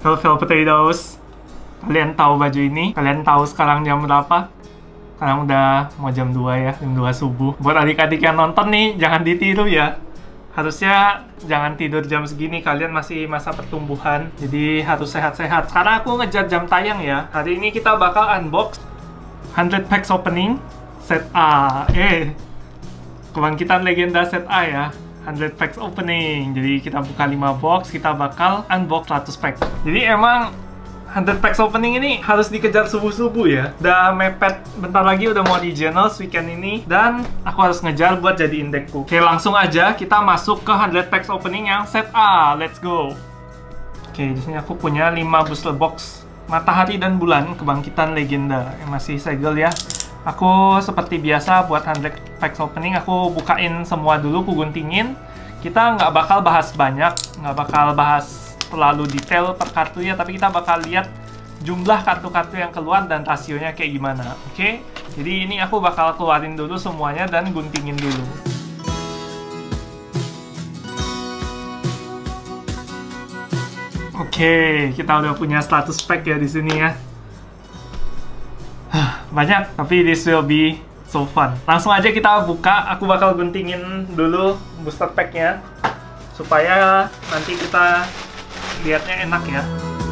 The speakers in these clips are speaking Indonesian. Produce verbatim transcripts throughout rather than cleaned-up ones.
Velvet Potatoes. Kalian tahu baju ini? Kalian tahu sekarang jam berapa? Sekarang udah mau jam dua ya, jam dua subuh. Buat adik-adik yang nonton nih, jangan ditiru ya. Harusnya jangan tidur jam segini, kalian masih masa pertumbuhan. Jadi harus sehat-sehat. Karena aku ngejar jam tayang ya. Hari ini kita bakal unbox one hundred packs opening set A. Eh, Kebangkitan Legenda set A ya. one hundred packs opening. Jadi kita buka lima box, kita bakal unbox seratus pack. Jadi emang one hundred packs opening ini harus dikejar subuh-subuh ya. Udah mepet bentar lagi, udah mau di Journals weekend ini. Dan aku harus ngejar buat jadiin deckku. Oke, langsung aja kita masuk ke one hundred packs opening yang set A. Let's go. Oke, di sini aku punya lima booster box Matahari dan Bulan Kebangkitan Legenda yang masih segel ya. Aku seperti biasa buat one hundred packs opening, aku bukain semua dulu, aku guntingin. Kita nggak bakal bahas banyak, nggak bakal bahas terlalu detail per kartunya, tapi kita bakal lihat jumlah kartu-kartu yang keluar dan rasionya kayak gimana. Oke, okay? Jadi ini aku bakal keluarin dulu semuanya dan guntingin dulu. Oke, okay, kita udah punya seratus pack ya di sini ya. Banyak, tapi this will be so fun. Langsung aja kita buka. Aku bakal guntingin dulu booster packnya supaya nanti kita lihatnya enak ya.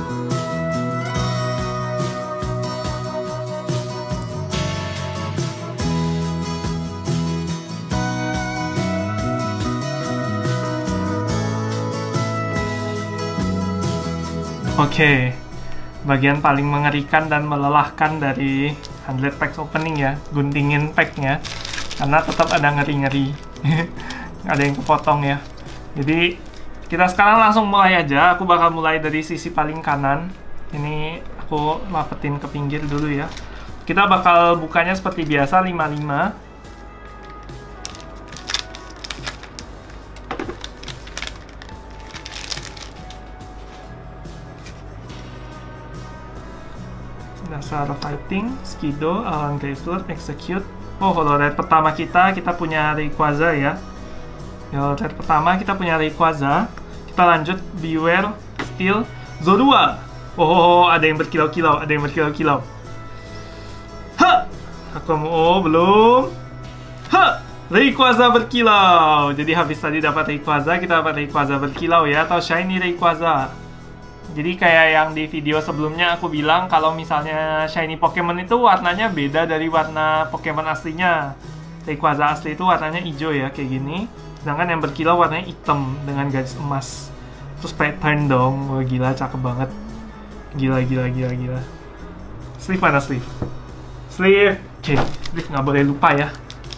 Oke, bagian paling mengerikan dan melelahkan dari one hundred packs opening ya, guntingin packnya, karena tetap ada ngeri-ngeri. Ada yang kepotong ya. Jadi kita sekarang langsung mulai aja. Aku bakal mulai dari sisi paling kanan. Ini aku lapetin ke pinggir dulu ya. Kita bakal bukanya seperti biasa, lima lima. Dasar Fighting, Skido, Alan Greysword, Execute. Oh, holored pertama kita, kita punya Rayquaza ya. Holored pertama kita punya Rayquaza. Kita lanjut, Beware, Steel, Zorua. Oh, ada yang berkilau-kilau, ada yang berkilau-kilau. Ha! Aku mau, oh, belum. Ha! Rayquaza berkilau. Jadi habis tadi dapat Rayquaza, kita dapat Rayquaza berkilau ya, atau Shiny Rayquaza. Jadi kayak yang di video sebelumnya aku bilang, kalau misalnya Shiny Pokemon itu warnanya beda dari warna Pokemon aslinya. Rayquaza asli itu warnanya hijau ya, kayak gini. Sedangkan yang berkilau warnanya hitam dengan garis emas. Terus pattern dong. Wah, gila, cakep banget. Gila, gila, gila, gila. Sleeve mana sleeve? Sleeve. Oke, okay. Sleeve nggak boleh lupa ya.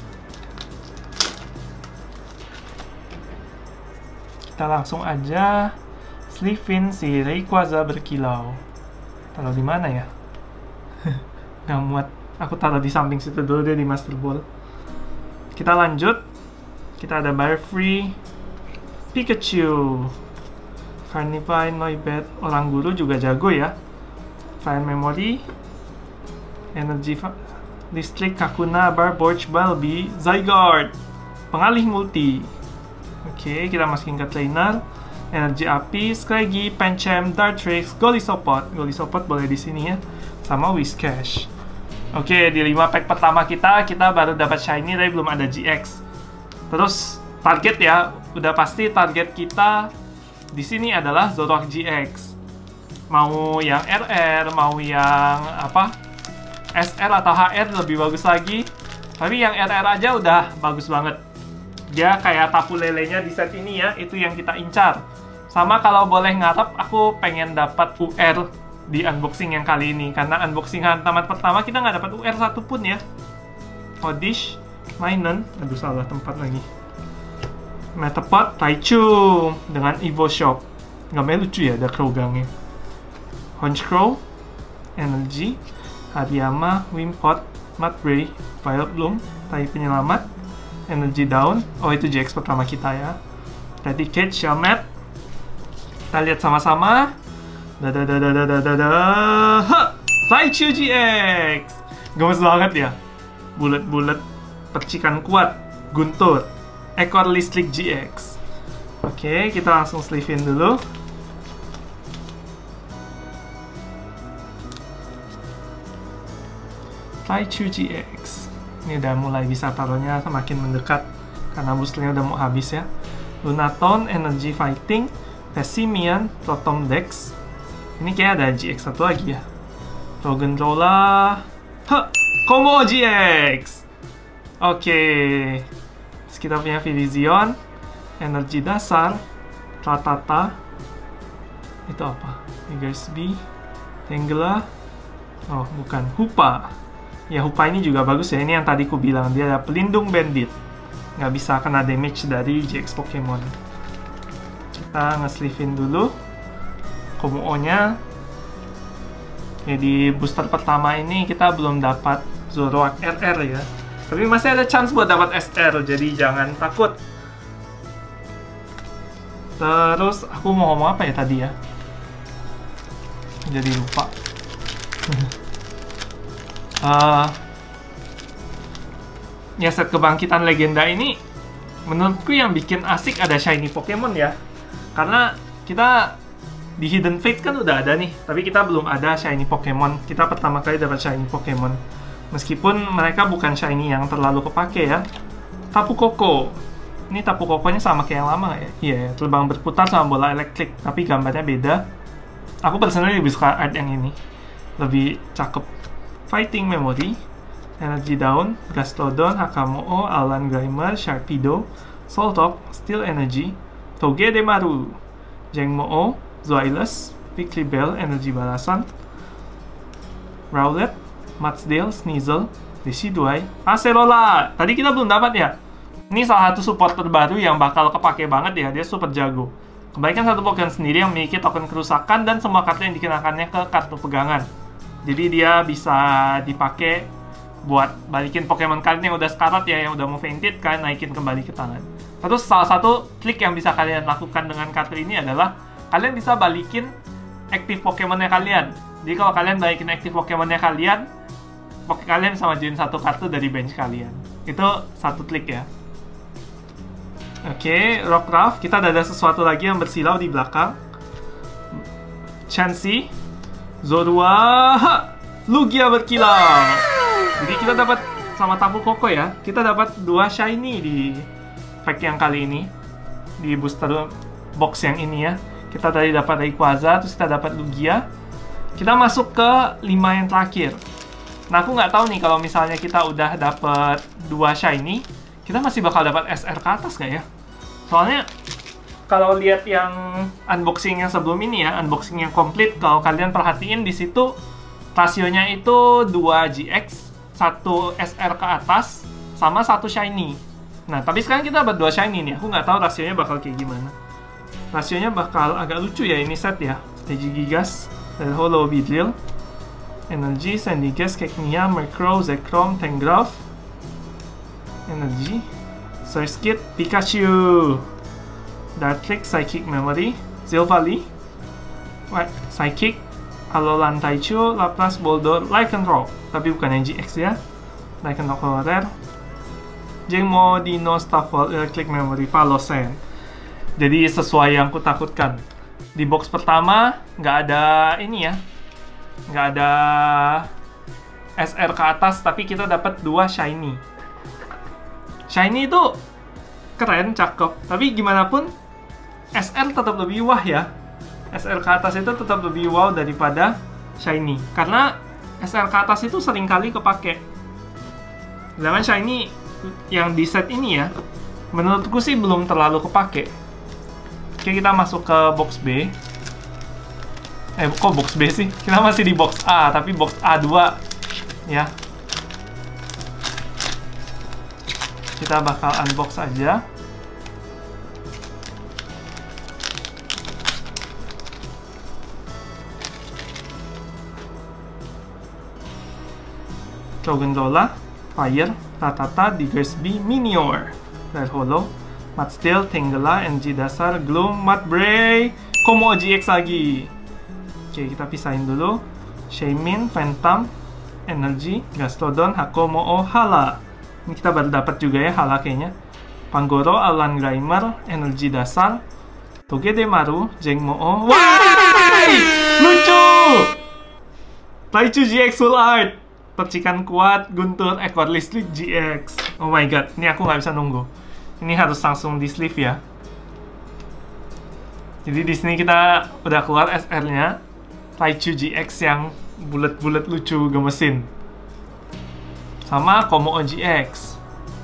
Kita langsung aja sleeve-in si Rayquaza berkilau. Taruh di mana ya? Nggak muat. Aku taruh di samping situ dulu deh, di Master Ball. Kita lanjut. Kita ada Barfree, Pikachu, Carnivine, Noibet, Orang Guru juga jago ya. Fire Memory, Energy District, Kakuna, Barborch, Balbi, Zygarde, Pengalih Multi. Oke, kita masukin ke trainer. Energi Api, Scraggy, Pancham, Dartrix, Golisopod. Golisopod boleh di sini ya. Sama Whiscash. Oke, di lima pack pertama kita, kita baru dapat Shiny, tapi belum ada G X. Terus target ya, udah pasti target kita di sini adalah Zoroark G X. Mau yang R R, mau yang apa? S R atau H R lebih bagus lagi. Tapi yang R R aja udah bagus banget. Dia kayak tapu lelenya di set ini ya, itu yang kita incar. Sama kalau boleh ngarep, aku pengen dapat U R di unboxing yang kali ini. Karena unboxing hantaman pertama kita nggak dapat U R satupun ya. Oddish, Minun, aduh salah tempat lagi. Metapod, Raichu dengan Evo Shock. Gambarnya lucu ya, ada Krogangnya. Honchkrow, Energy, Hariyama, Wimpod, Mudbray, Violet Bloom, Tai Penyelamat, Energy Down. Oh, itu G X pertama kita ya. Dedicate, Shelmet. Kita lihat sama-sama. Dadadadadadadada. Raichu G X. Gemes banget ya. Bulat-bulat, percikan kuat, guntur, ekor listrik G X. Oke, kita langsung sleeve-in dulu. Taichu G X. Ini udah mulai bisa taruhnya semakin mendekat karena boosternya udah mau habis ya. Lunaton, Energy Fighting, Pessimian, Proton Dex. Ini kayak ada G X satu lagi ya. Roggenrola, huh, Komo G X. Oke, okay. Terus kita punya Virizion, Energi Dasar, Rattata. Itu apa? Vigorous-B, Tangela. Oh, bukan, Hoopa. Ya, Hoopa ini juga bagus ya. Ini yang tadi ku bilang, dia ada pelindung bandit. Nggak bisa kena damage dari G X Pokemon. Kita nge-sleeve-in dulu Komo-nya. Ya, di booster pertama ini kita belum dapat Zoroark R R ya. Tapi masih ada chance buat dapat S R, jadi jangan takut. Terus, aku mau ngomong apa ya tadi ya? Jadi lupa. uh, ya set kebangkitan legenda ini menurutku yang bikin asik ada shiny Pokemon ya, karena kita di Hidden Fate kan udah ada nih, tapi kita belum ada shiny Pokemon. Kita pertama kali dapat shiny Pokemon, meskipun mereka bukan shiny yang terlalu kepake ya. Tapu Koko, ini Tapu Kokonya sama kayak yang lama ya? Iya, yeah, terbang berputar sama bola elektrik, tapi gambarnya beda. Aku personally lebih suka art yang ini, lebih cakep. Fighting Memory, Energy Down, Gastrodon, Hakamoo, Alan Grimer, Sharpedo, Soltok, Steel Energy, Togedemaru, Jangmo-o, Zoilus, Victreebel, Energy Balasan, Rowlet, Mudsdale, Sneasel, Decidueye, Acerola. Tadi kita belum dapat ya. Ini salah satu support terbaru yang bakal kepake banget ya, dia super jago. Kebaikan satu Pokemon sendiri yang memiliki token kerusakan dan semua kartu yang dikenakannya ke kartu pegangan. Jadi dia bisa dipakai buat balikin Pokemon kalian yang udah sekarat ya, yang udah mau fainted, kalian naikin kembali ke tangan. Terus salah satu trik yang bisa kalian lakukan dengan kartu ini adalah kalian bisa balikin aktif Pokemonnya kalian. Jadi kalau kalian balikin aktif Pokemonnya kalian, kalian bisa majuin satu kartu dari bench kalian. Itu satu trik ya. Oke, okay, Rockruff. Kita ada sesuatu lagi yang bersilau di belakang. Chansey, Zorua, Lugia berkilau. Jadi kita dapat sama Tapu Koko ya. Kita dapat dua shiny di pack yang kali ini, di booster box yang ini ya. Kita tadi dapat Rayquaza, terus kita dapat Lugia. Kita masuk ke lima yang terakhir. Nah, aku nggak tahu nih kalau misalnya kita udah dapat dua shiny, kita masih bakal dapat S R ke atas nggak ya? Soalnya kalau lihat yang unboxing yang sebelum ini ya, unboxing yang komplit, kalau kalian perhatiin di situ rasionya itu dua G X, satu S R ke atas, sama satu shiny. Nah, tapi sekarang kita dapat dua shiny nih. Aku nggak tahu rasionya bakal kayak gimana. Rasionya bakal agak lucu ya ini set ya. Regigigas, Holo Beedrill, Energy, Sandygast, Cacnea, Murkrow, Zekrom, Tangrowth, Energy, Surskit, Pikachu, Dartrick, Psychic Memory, Silvally, Psychic, Alolan Taichu, Lapras, Boldor, Lycanroc, tapi bukan yang G X ya. Lycanroc Rare, Jangmo, Dino, Staffel, Electric Memory, Palossand. Jadi sesuai yang ku takutkan. Di box pertama nggak ada ini ya, nggak ada S R ke atas, tapi kita dapat dua shiny. Shiny itu keren, cakep, tapi gimana pun S R tetap lebih wah ya. S R ke atas itu tetap lebih wow daripada shiny, karena S R ke atas itu sering kali kepake. Sedangkan shiny yang di set ini ya, menurutku sih belum terlalu kepake. Oke, kita masuk ke box B. Eh, kok box B sih? Kita masih di box A, tapi box A dua ya. Kita bakal unbox aja. Roggenrola, Fire, Rattata, Vigorous-B, Minior, Red Holo, Mudsdale, Tangela, Energy Dasar, Gloom, Mudbray, Komo G X lagi. Oke, kita pisahin dulu. Shaymin, Phantom, Energy, Gastrodon, Hakamoo, Hala. Ini kita baru dapat juga ya Hala kayaknya. Pangoro, Alan Grimer, Energy Dasar, Togedemaru, Jangmo-o. Wah! Lucu! Taichu G X Full Art. percikan kuat, guntur, ekor listrik G X. Oh my god, ini aku nggak bisa nunggu. Ini harus langsung di sleeve ya. Jadi di sini kita udah keluar S R-nya, Raichu G X yang bulat-bulat lucu gemesin. Sama Kommo-o G X.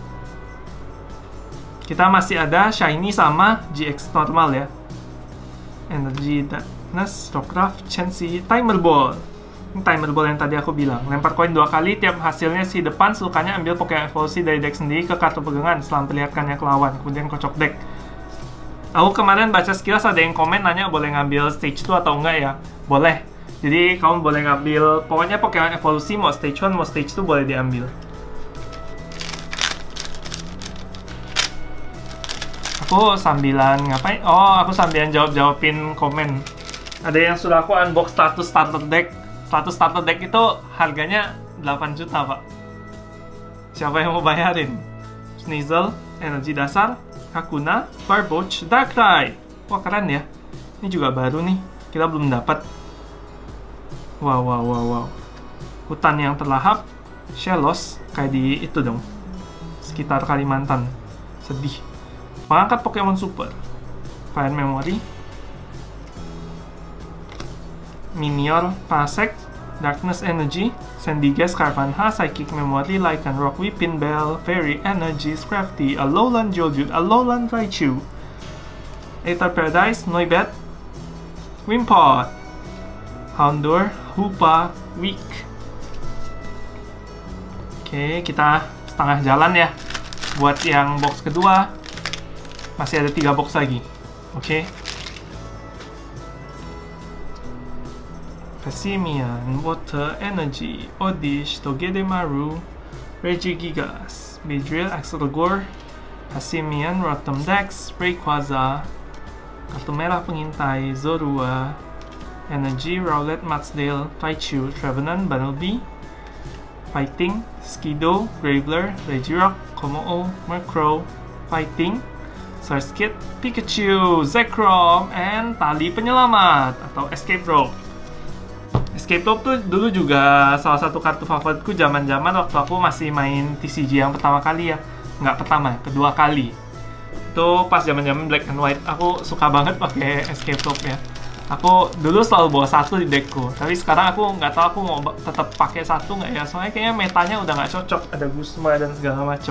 Kita masih ada Shiny sama G X normal ya. Energy, Darkness, Rockruff, Chansey, Timer Ball. Ini Timer Ball yang tadi aku bilang. Lempar koin dua kali, tiap hasilnya si depan sukanya ambil Pokemon evolusi dari deck sendiri ke kartu pegangan setelah memperlihatkannya ke lawan. Kemudian kocok deck. Aku kemarin baca sekilas ada yang komen nanya boleh ngambil stage two atau enggak ya. Boleh. Jadi kamu boleh ngambil, pokoknya Pokemon evolusi mau stage one mau stage two boleh diambil. Aku sambilan ngapain? Oh, aku sambilan jawab-jawabin komen. Ada yang sudah aku unbox status starter deck. Status starter deck itu harganya delapan juta, Pak. Siapa yang mau bayarin? Sneasel, energi dasar, Kakuna, Barboach, Darkrai. Wah, keren ya. Ini juga baru nih. Kita belum dapat. Wow, wow, wow, wow. Hutan yang terlahap, Shellos, kayak di itu dong. Sekitar Kalimantan. Sedih. Mengangkat Pokemon Super. Fire Memory, Minior, Pasek, Darkness Energy, Sandygast, Carvanha, Psychic Memory, Lycanroc, Weepinbell, Fairy Energy, Scrafty, Alolan Geodude, Alolan Raichu, Aether Paradise, Noibat, Wimpod, Houndour, Hoopa, Weak. Oke, kita setengah jalan ya. Buat yang box kedua, masih ada tiga box lagi. Oke. Passimian, Water Energy, Oddish, Togedemaru, Regigigas, Beedrill, Axelgor, Passimian, Rotom Dex, Rayquaza, kartu merah pengintai, Zorua, Energy, Rowlet, Mudsdale, Raichu, Trevenant, Bunnelby, Fighting, Skido, Graveler, Regirock, Kommo-o, Murkrow, Fighting, Surskit, Pikachu, Zekrom, and Tali Penyelamat atau Escape Rope. Escape Rope tuh dulu juga salah satu kartu favoritku zaman-zaman waktu aku masih main T C G yang pertama kali ya. Nggak pertama, kedua kali. Itu pas zaman-zaman Black and White. Aku suka banget pakai Escape Rope ya. Aku dulu selalu bawa satu di deckku. Tapi sekarang aku nggak tahu aku mau tetap pakai satu nggak ya. Soalnya kayaknya metanya udah nggak cocok. Ada Guzma dan segala macem.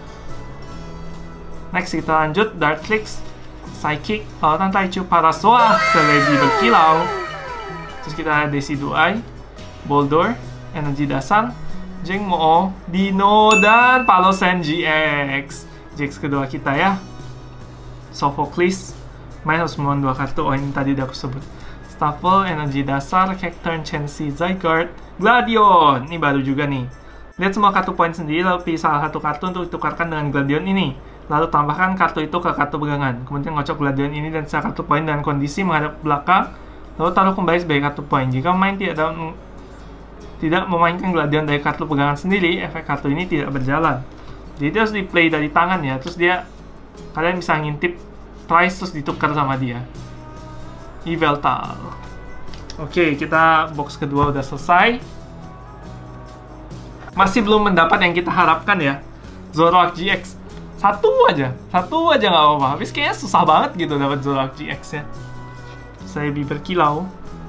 Next kita lanjut, Dartrix, Psychic, Lautan Raichu, Parasoa, Celebi berkilau. Terus kita ada Decidueye, Boldore, Energi Dasar, Jangmo-o, Dino, dan Palossand G X. G X kedua kita ya. Sophocles, main harus membawa dua kartu, oh ini tadi udah aku sebut. Staffel, Energi Dasar, Cacturne, Chansey, Zygarde, Gladion. Ini baru juga nih. Lihat semua kartu poin sendiri, lalu pilih salah satu kartu untuk ditukarkan dengan Gladion ini. Lalu tambahkan kartu itu ke kartu pegangan. Kemudian ngocok Gladion ini dan sisa kartu poin dengan kondisi menghadap ke belakang. Lalu taruh kembali sebagai kartu poin. Jika main tidak dapat, tidak memainkan Gladion dari kartu pegangan sendiri, efek kartu ini tidak berjalan. Jadi dia harus di play dari tangan ya. Terus dia, kalian bisa ngintip price terus ditukar sama dia. Yveltal. Oke, kita box kedua udah selesai. Masih belum mendapat yang kita harapkan ya. Zoroark G X. Satu aja, satu aja nggak apa-apa. Habis kayaknya susah banget gitu dapat Zoroark G X ya. Celebi berkilau.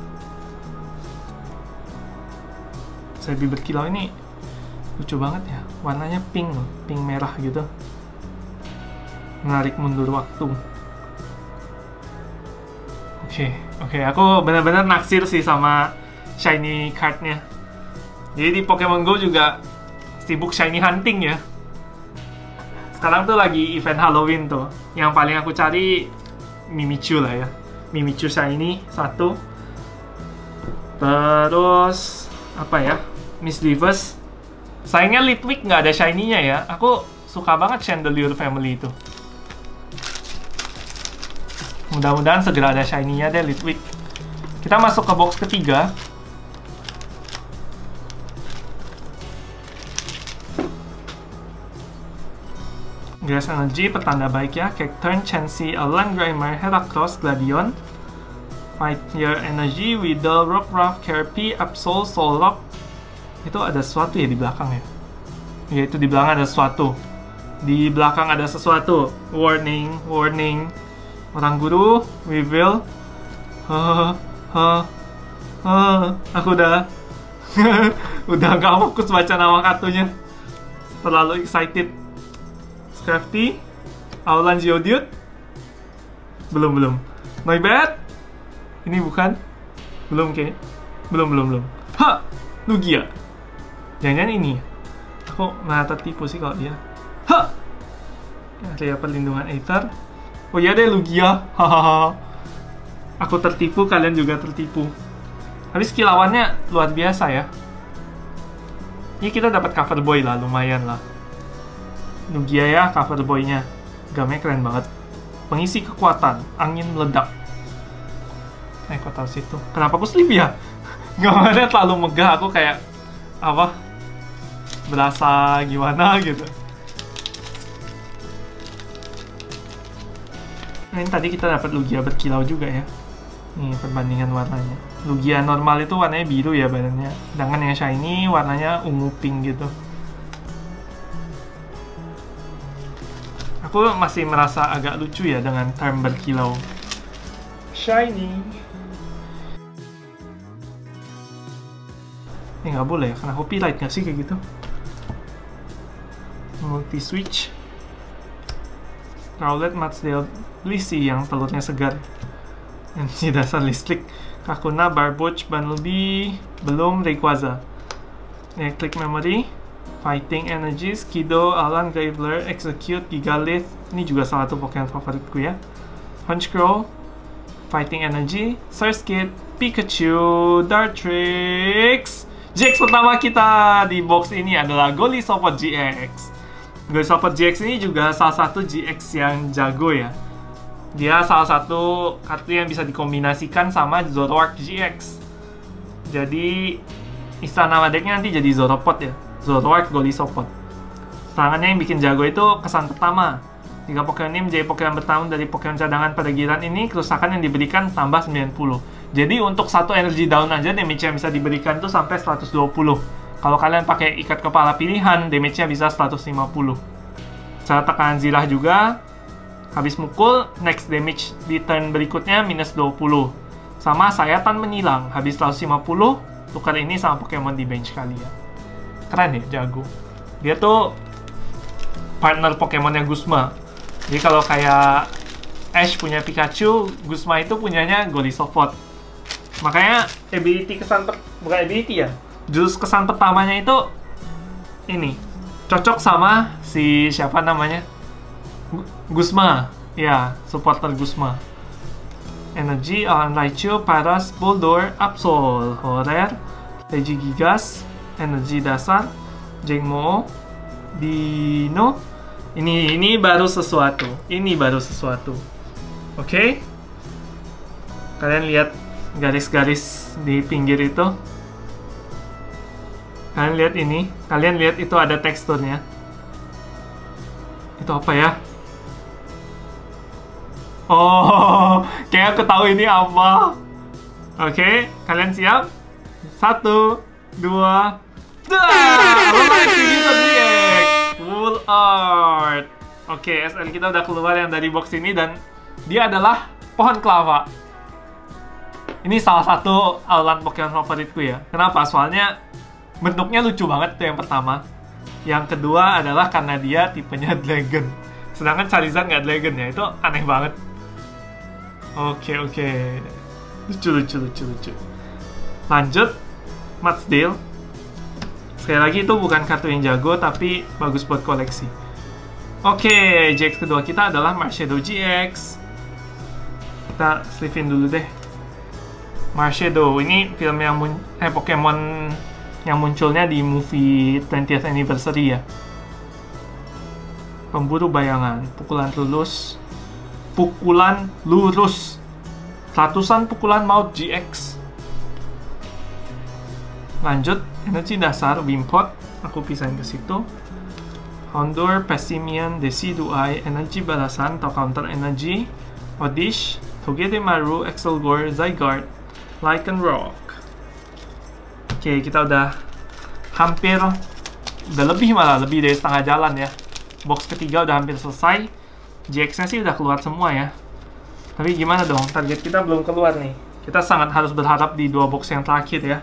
Celebi berkilau ini lucu banget ya. Warnanya pink loh, pink merah gitu. Menarik mundur waktu. Oke, okay, oke. Okay. Aku benar-benar naksir sih sama shiny cardnya. Jadi di Pokemon Go juga sibuk shiny hunting ya. Sekarang tuh lagi event Halloween tuh. Yang paling aku cari Mimichu lah ya. Mimichu shiny satu. Terus apa ya? Misdreavus. Sayangnya Litwick nggak ada shiny-nya ya. Aku suka banget Chandelier family itu. Mudah-mudahan segera ada shiny-nya deh Litwick. Kita masuk ke box ketiga. Grass Energy, pertanda baik ya. Cacturne, Chansey, Alolan Grimer, Heracross, Gladion. Fire Energy, Weedle, Rockruff, Caterpie, Absol, Solrock, Itu ada sesuatu ya di belakang ya? Ya, itu di belakang ada sesuatu. Di belakang ada sesuatu. Warning, warning. Orang guru, we will. Huh, huh, huh. Aku udah, udah gak fokus baca nama kartunya. Terlalu excited. Scrafty, Aulan Geodude. Belum, belum. Noibat. Ini bukan. Belum kayaknya. Belum, belum, belum. Ha! Lugia. Jangan-jangan ini. Kok malah tertipu sih kalau dia. Ha! Area perlindungan Aether. Oh iya deh, Lugia. Hahaha. Aku tertipu, kalian juga tertipu. Habis skill lawannya luar biasa ya. Ini kita dapat cover boy lah, lumayan lah. Lugia ya, cover boy-nya. Gamenya keren banget. Pengisi kekuatan, angin meledak. Eh, kok tahu situ? Kenapa aku sleep ya? Gambarnya terlalu megah, aku kayak apa? Berasa gimana gitu. Nah, ini tadi kita dapat Lugia berkilau juga ya. Nih perbandingan warnanya. Lugia normal itu warnanya biru ya badannya. Sedangkan yang shiny warnanya ungu pink gitu. Aku masih merasa agak lucu ya dengan term berkilau. Shiny. Ini nggak boleh ya, karena copyright nggak sih kayak gitu. Multi switch. Rowlet, Mudsdale, Blissey yang telurnya segar. Energi dasar listrik. Kakuna, Barboach, Bunnelby, belum Rayquaza. Electric Memory, Fighting Energy, Skido, Alan, Graveler, Execute, Gigalith. Ini juga salah satu Pokemon favoritku ya. Honchkrow, Fighting Energy, Surskit, Pikachu, Dartrix. G X pertama kita di box ini adalah Golisopod G X. Golisopod G X ini juga salah satu G X yang jago ya. Dia salah satu kartu yang bisa dikombinasikan sama Zoroark G X. Jadi istilah nama decknya nanti jadi Zoropod ya. Zoroark Golisopod. Serangannya yang bikin jago itu kesan pertama. Jika Pokemon ini menjadi Pokemon bertarung dari Pokemon cadangan pada giliran ini, kerusakan yang diberikan tambah sembilan puluh. Jadi untuk satu energi down aja damage yang bisa diberikan itu sampai seratus dua puluh. Kalau kalian pakai ikat kepala pilihan, damage-nya bisa seratus lima puluh. Cara tekanan Zilah juga, habis mukul, next damage di turn berikutnya minus dua puluh. Sama sayatan menyilang, habis seratus lima puluh, tukar ini sama Pokemon di bench kalian. Keren ya, jago. Dia tuh partner Pokemonnya Guzma. Jadi kalau kayak Ash punya Pikachu, Guzma itu punyanya Golisopod. Makanya ability kesan per, bukan ability ya, jurus kesan pertamanya itu ini cocok sama si siapa namanya Guzma, ya supporter Guzma. Energy, Alan Raichu, Paras, Boldor, Absol, Horer, Regigigas, energi dasar, Jengmo, Dino. Ini ini baru sesuatu. Ini baru sesuatu. Oke. Okay? Kalian lihat garis-garis di pinggir itu. Kalian lihat ini. Kalian lihat itu ada teksturnya. Itu apa ya? Oh, kayak aku tahu ini apa. Oke, okay, kalian siap? Satu, dua, full art. Oke, okay, S L kita udah keluar yang dari box ini dan dia adalah pohon kelava. Ini salah satu Aulan Pokemon favoritku ya. Kenapa? Soalnya bentuknya lucu banget tuh yang pertama. Yang kedua adalah karena dia tipenya Dragon. Sedangkan Charizard nggak Dragon ya, itu aneh banget. Oke, okay, oke. Okay. Lucu, lucu, lucu, lucu. Lanjut, Mudsdale. Sekali lagi itu bukan kartu yang jago, tapi bagus buat koleksi. Oke, okay, G X kedua kita adalah Marshadow G X. Kita sleeve-in dulu deh. Marshadow, ini film yang mun eh Pokemon yang munculnya di movie twentieth anniversary ya. Pemburu bayangan, pukulan lurus, pukulan lurus, ratusan pukulan maut G X. Lanjut, energi dasar Wimpod, aku pisahin ke situ. Houndour, Pessimian, Decidueye, energi balasan atau counter energy, Oddish, Togedemaru, Excelgor, Zygarde, Lycanroc. Oke, kita udah hampir, udah lebih malah, lebih dari setengah jalan ya. Box ketiga udah hampir selesai. G X-nya sih udah keluar semua ya. Tapi gimana dong, target kita belum keluar nih. Kita sangat harus berharap di dua box yang terakhir ya.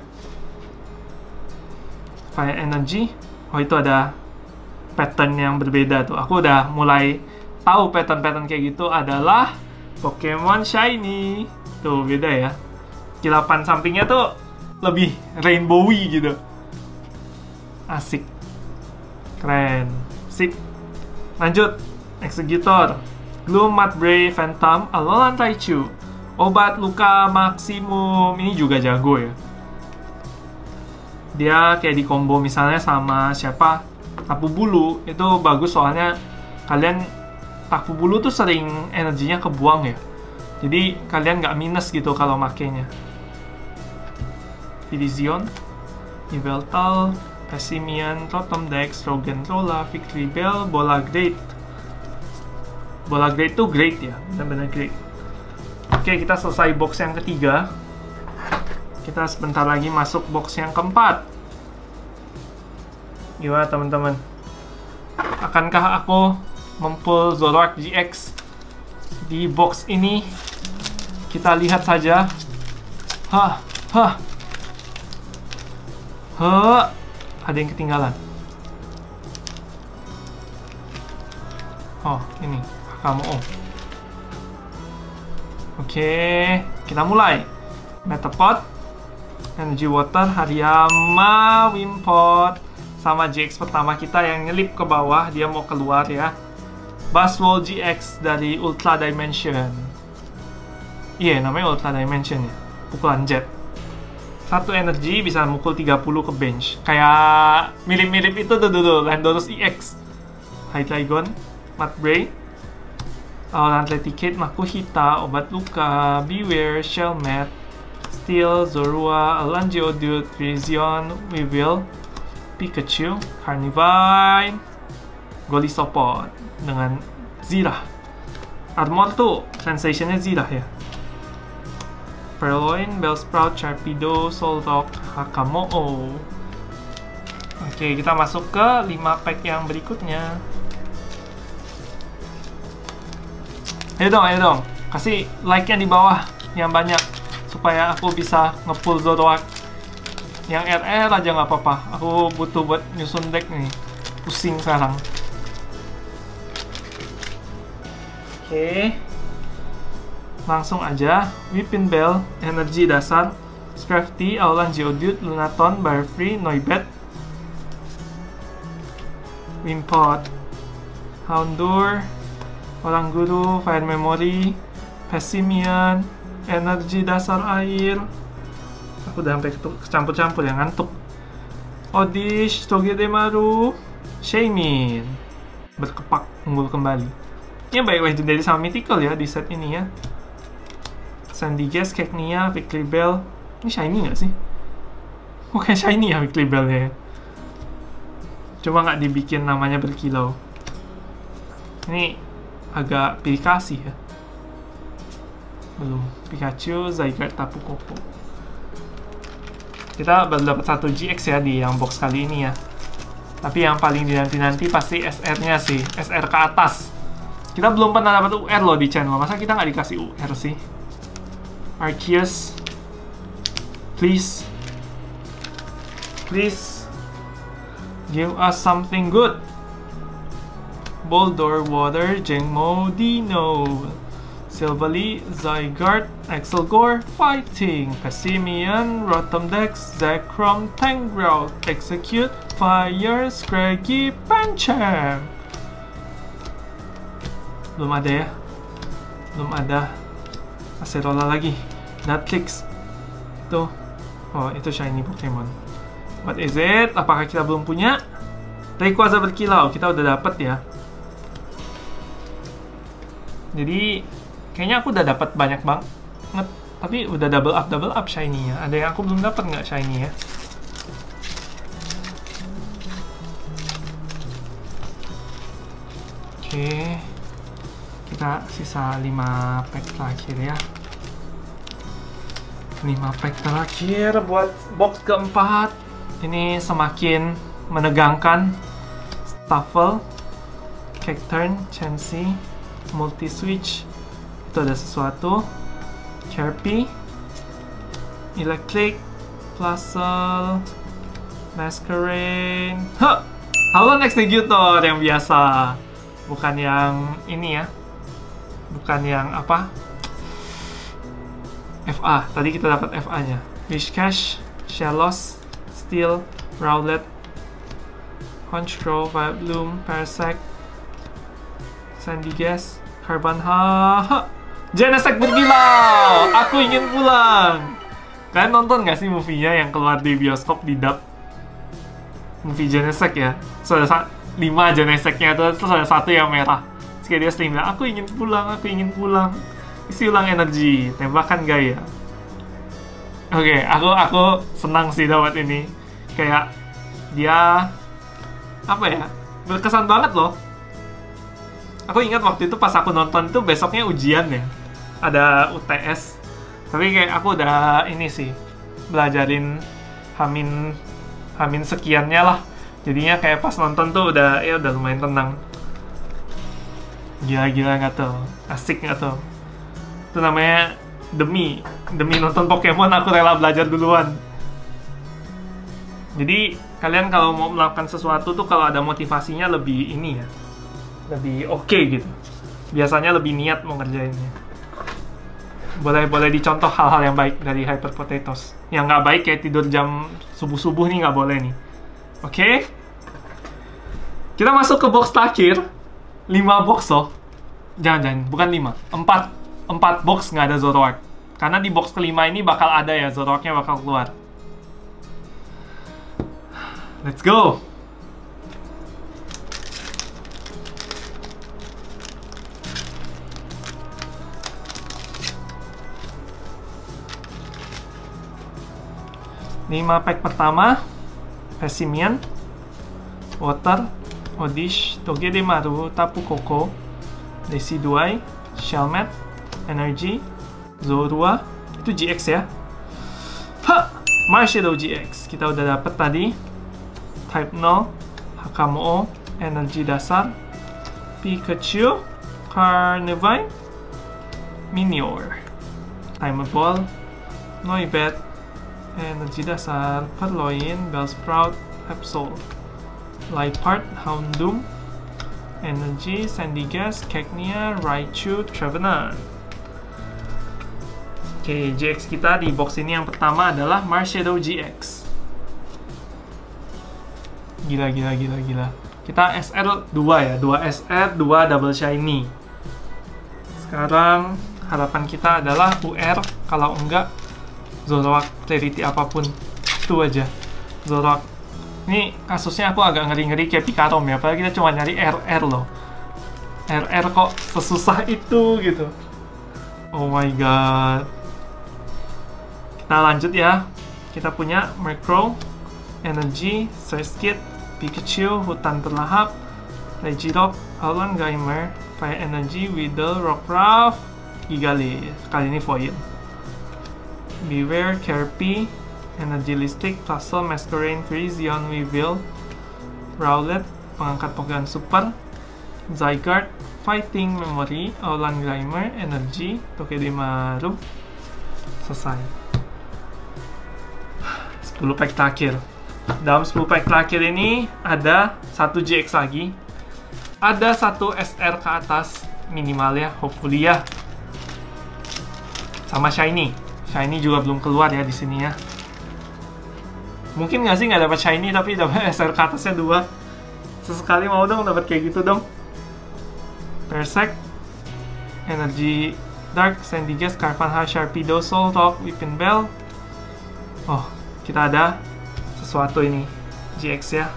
Fire Energy. Oh, itu ada pattern yang berbeda tuh. Aku udah mulai tahu pattern-pattern kayak gitu adalah Pokemon Shiny. Tuh, beda ya. Kilapan sampingnya tuh lebih rainbowy gitu. Asik. Keren. Sip. Lanjut. Executor. Gloom, Mudbray, Phantom, Alolan Raichu. Obat luka maksimum. Ini juga jago ya. Dia kayak di combo misalnya sama siapa? Tapu Bulu. Itu bagus soalnya kalian Tapu Bulu tuh sering energinya kebuang ya. Jadi kalian nggak minus gitu kalau makainya. Virizion, Yveltal, Passimian, Rotom Dex, Roggenrola, Victreebel, Bola Great. Bola Great tuh great ya, benar-benar great. Oke, kita selesai box yang ketiga. Kita sebentar lagi masuk box yang keempat. Gimana teman-teman? Akankah aku mempull Zoroark G X di box ini? Kita lihat saja. Hah, hah. Hah, ada yang ketinggalan. Oh, ini. Kamu oh. Oke, kita mulai. Metapod, Energy Water, Hariyama, Wimpod, sama G X pertama kita yang nyelip ke bawah, dia mau keluar ya. Buzzwole G X dari Ultra Dimension. Iya, yeah, namanya Ultra Dimension ya. Pukulan jet. Satu energi bisa mukul tiga puluh ke bench. Kayak mirip-mirip itu tuh dulu, Landorus E X. Hydreigon, Mudbray, Alolan Raticate, Makuhita, Obat Luka, Beware, Shelmet, Steel, Zorua, Alolan Geodude, Virizion, Weavile, Pikachu, Carnivine, Golisopod dengan Zirah. Armor tuh translationnya Zirah ya. Purloin, Bellsprout, Sharpedo, Solrock, Hakamoo. Oke, kita masuk ke lima pack yang berikutnya. Ayo dong, ayo dong, kasih like-nya di bawah yang banyak supaya aku bisa nge-pull Zoroark. Yang R R aja nggak apa-apa, aku butuh buat nyusun deck nih, pusing sekarang. Oke, langsung aja. Weepinbell, energi dasar, Scrafty, Alolan Geodude, Lunaton, Barfree, Noibet, Wimpod, Houndour, Orang Guru, Fire Memory, Passimian, energi dasar air. Aku udah sampai kecampur-campur ya, ngantuk. Oddish, Togedemaru, Shaymin. Berkepak, unggul kembali. Ini baik legendary sama mythical ya di set ini ya. Sandygast, Cacnea, Victreebel. Ini shiny nggak sih? Kok kayak shiny ya Victreebel-nya ya? Coba nggak dibikin namanya berkilau. Ini agak pilih kasih ya. Belum. Pikachu, Zygarde, Tapu Koko. Kita baru dapat satu G X ya di yang box kali ini ya. Tapi yang paling dinanti-nanti pasti S R-nya sih. S R ke atas. Kita belum pernah dapat U R loh di channel. Masa kita nggak dikasih U R sih? Arceus. Please. Please. Give us something good. Boldore, Water, Jengmo, Dino, Silvally, Zygarde, Excelgor, Fighting, Passimian, Rotom Dex, Zekrom, Tangrowth, Execute, Fire, Scraggy, Pancham. Belum ada ya? Belum ada. Acerola lagi. Dattrix. Itu. Oh, itu shiny Pokemon. What is it? Apakah kita belum punya? Rayquaza berkilau. Kita udah dapet ya. Jadi kayaknya aku udah dapat banyak banget, tapi udah double up double up shiny-nya. Ada yang aku belum dapat nggak shiny ya? Oke, kita sisa lima pack terakhir ya. lima pack terakhir buat box keempat. Ini semakin menegangkan. Staffel, Cacturn, Chansey, Multi-Switch. Itu ada sesuatu. Caterpie, Electric, Plusle, Masquerain. Huh! Halo Executor yang biasa. Bukan yang ini ya. Bukan yang apa? F A. Tadi kita dapat F A-nya. Whiscash, Shellos, Steel, Rowlet, Honchkrow, Vileplume, Parasect, Sandygast, Carvanha. Genesect berkilau! Aku ingin pulang! Kalian nonton gak sih movie-nya yang keluar di bioskop di dub? Movie Genesect ya? So, ada lima Genesect-nya tuh, terus ada satu yang merah. Terus kayak dia sering bilang, aku ingin pulang, aku ingin pulang. Isi ulang energi, tembakan gaya. Oke, okay, aku aku senang sih dapat ini. Kayak dia apa ya? Berkesan banget loh. Aku ingat waktu itu pas aku nonton itu besoknya ujian ya. Ada U T S. Tapi kayak aku udah ini sih belajarin Hamin Hamin sekiannya lah. Jadinya kayak pas nonton tuh udah ya udah lumayan tenang. Gila-gila nggak tuh? Asik nggak tuh? Itu namanya demi demi nonton Pokemon aku rela belajar duluan. Jadi kalian kalau mau melakukan sesuatu tuh kalau ada motivasinya lebih ini ya, lebih oke okay gitu. Biasanya lebih niat mau ngerjainnya. Boleh boleh dicontoh hal-hal yang baik dari Hyper Potatoes. Yang nggak baik kayak tidur jam subuh-subuh nih nggak boleh nih. Oke? Okay? Kita masuk ke box terakhir. lima box loh. Jangan-jangan, bukan lima. empat. empat box nggak ada Zoroark. Karena di box kelima ini bakal ada ya, Zoroarknya bakal keluar. Let's go! lima pack pertama, Pessimian, Water, Oddish, Togedemaru, Tapu Koko, Decidueye, Shelmet, Energy, Zorua, itu G X ya. Ha! Marshadow G X, kita udah dapet tadi. Type nol, Hakamoo, Energy dasar, Pikachu, Carnivine, Minior, Timer Ball, Noibet, Energy dasar, Purloin, Bellsprout, Absol, Liepard, Houndoom, Energy, Sandygast, Cacnea, Raichu, Trevenant. Oke, okay, G X kita di box ini yang pertama adalah Marshadow G X. Gila, gila, gila, gila. Kita S R dua ya, dua S R, dua Double Shiny. Sekarang harapan kita adalah U R, kalau enggak Zoroark Clarity apapun. Itu aja, Zoroark. Ini kasusnya aku agak ngeri-ngeri kayak Pikarom ya, padahal kita cuma nyari R R loh. R R kok sesusah itu gitu. Oh my god. Kita lanjut ya. Kita punya Murkrow, Energy, Surskit, Pikachu, Hutan Terlahap, Regirock, Alolan Geymer, Fire Energy, Weedle, Rockruff, Gigalith. Kali ini foil. Beware, Caterpie, Energylistic, Plusle, Masquerain, Frisian, Weavile, Rowlet, pengangkat Pokemon Super, Zygarde, Fighting Memory, Alolan Geymer, Energy, Togedemaru. Selesai. sepuluh pack terakhir. Dalam sepuluh pack terakhir ini ada satu G X lagi. Ada satu S R ke atas minimal ya, hopefully ya. Sama Shiny. Shiny juga belum keluar ya di sini ya. Mungkin nggak sih nggak dapat Shiny tapi dapat S R ke atasnya dua. Sesekali mau dong dapat kayak gitu dong. Parasect, Energy Dark, Sandygast, Carvanha, Sharpedo, Solrock, Weepinbell. Oh, kita ada sesuatu ini, G X ya.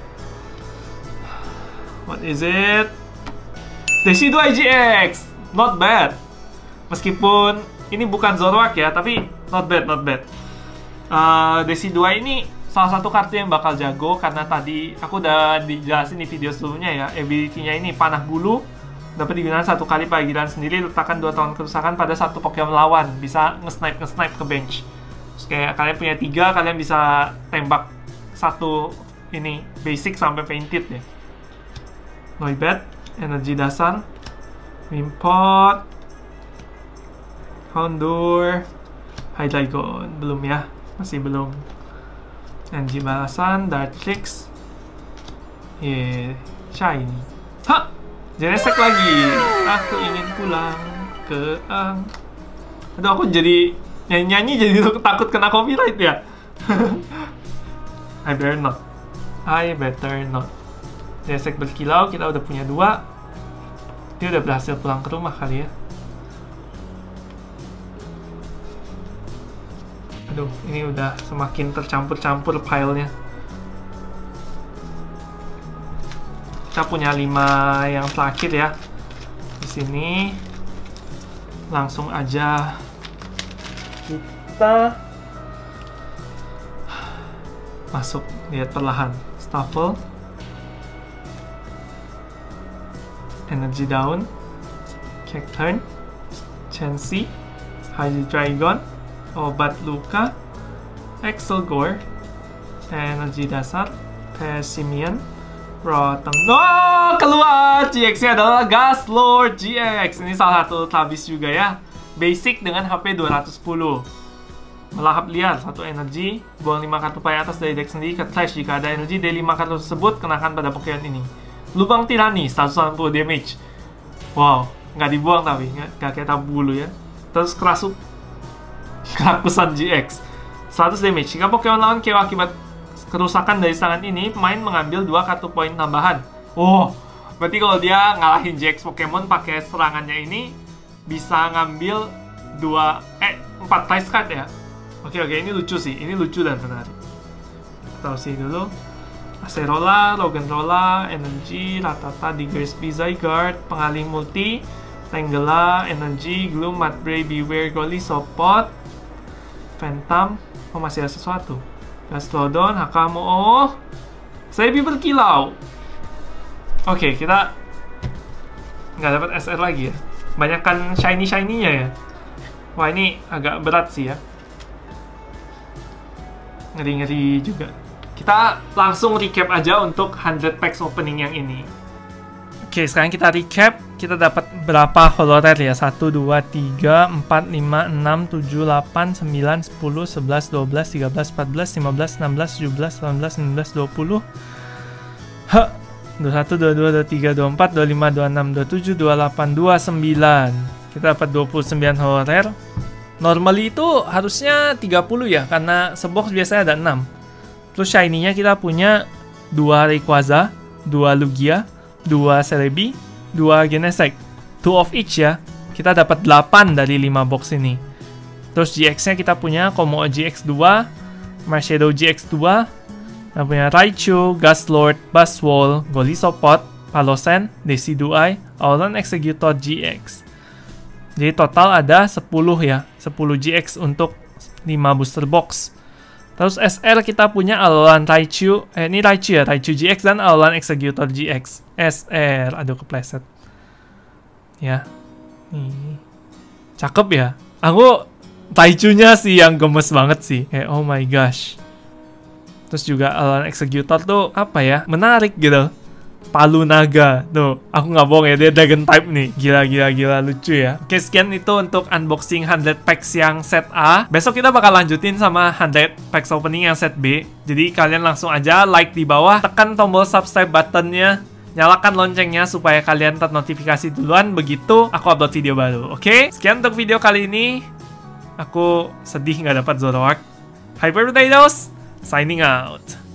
What is it? Decidueye G X, not bad. Meskipun ini bukan Zoroark ya, tapi not bad, not bad. Uh, Decidueye ini salah satu kartu yang bakal jago karena tadi aku udah dijelasin di video sebelumnya ya. Ability-nya ini panah bulu, dapat digunakan satu kali pada giliran sendiri, letakkan dua tahun kerusakan pada satu Pokemon lawan, bisa nge-snipe nge-snipe ke bench. Terus kayak kalian punya tiga, kalian bisa tembak satu ini basic sampai fainted deh. Noibat, energi dasar, Wimpod, Houndour, Hydreigon, belum ya, masih belum. Energi balasan, Dartrix, yeah, shiny. Ha, Genesect lagi. Aku ingin pulang ke Ang. Aduh, aku jadi nyanyi-nyanyi jadi takut kena copyright ya. I better not. I better not. Genesect berkilau, kita udah punya dua. Dia udah berhasil pulang ke rumah kali ya. Aduh, ini udah semakin tercampur-campur filenya. Kita punya lima yang terakhir ya. Di sini langsung aja kita masuk, lihat perlahan. Staffle, Energy Down, Cacturn, Chansey, Hydreigon, Obat Luka, Excelgor, Energi Dasar, Persimian, Rotom. Oh, keluar! G X-nya adalah Gastlord G X. Ini salah satu tabis juga ya. Basic dengan H P dua ratus sepuluh. Melahap liar, satu energi, buang lima kartu paling atas dari deck sendiri ke trash. Jika ada energi dari lima kartu tersebut, kenakan pada Pokemon ini. Lubang Tirani, seratus sembilan puluh damage. Wow, nggak dibuang tapi, nggak kayak tabu bulu ya. Terus kerasup, kerakusan G X, seratus damage. Jika Pokemon lawan K O akibat kerusakan dari serangan ini, pemain mengambil dua kartu poin tambahan. Oh, berarti kalau dia ngalahin G X Pokemon pakai serangannya ini, bisa ngambil dua, eh, empat prize card ya. Oke oke, ini lucu sih, ini lucu dan menarik. Tahu sih dulu. Acerola, Roggenrola, Energy, Rattata, Diggersby, Zygarde, Pengalih Multi, Tangela, Energy, Gloom, Mudbray, Beware, Golisopod, Phantom. Oh, masih ada sesuatu. Gastrodon, Hakamo, oh, Serebii berkilau. Oke, kita nggak dapat S R lagi ya. Banyakkan shiny-shiny-nya ya. Wah, ini agak berat sih ya. Ngeri-ngeri juga. Kita langsung recap aja untuk seratus packs opening yang ini. Oke, sekarang kita recap. Kita dapat berapa holorer ya? satu, dua, tiga, empat, lima, enam, tujuh, delapan, sembilan, sepuluh, sebelas, dua belas, tiga belas, empat belas, lima belas, enam belas, tujuh belas, delapan belas, sembilan belas, dua puluh. Hah. dua puluh satu, dua puluh dua, dua puluh tiga, dua puluh empat, dua puluh lima, dua puluh enam, dua puluh tujuh, dua puluh delapan, dua puluh sembilan. Kita dapat dua puluh sembilan holorer. Normally itu harusnya tiga puluh ya, karena sebox biasanya ada enam. Terus shiny-nya kita punya dua Rayquaza, dua Lugia, dua Serebii, dua Genesect. two of each ya. Kita dapat delapan dari lima box ini. Terus G X-nya kita punya Kommo-o G X dua, Marshadow G X dua, kita punya Raichu, Gastlord, Buzzwole, Golisopod, Palossand, Decidueye, Aurora Exeggutor G X. Jadi total ada sepuluh ya, sepuluh G X untuk lima booster box. Terus S R kita punya Alolan Raichu, eh ini Raichu ya, Raichu G X dan Alolan Exeggutor G X. S R, aduh kepleset. Ya, nih, cakep ya. Aku Raichu-nya sih yang gemes banget sih, kayak oh my gosh. Terus juga Alolan Exeggutor tuh apa ya, menarik gitu. Palu naga tuh, aku nggak bohong ya, dia dragon type nih. Gila gila gila lucu ya. Oke, sekian itu untuk unboxing seratus packs yang set A. Besok kita bakal lanjutin sama seratus packs opening yang set B. Jadi kalian langsung aja like di bawah, tekan tombol subscribe buttonnya, nyalakan loncengnya supaya kalian ternotifikasi duluan begitu aku upload video baru. Oke, sekian untuk video kali ini. Aku sedih nggak dapat Zoroark. Hyper Potatoes signing out.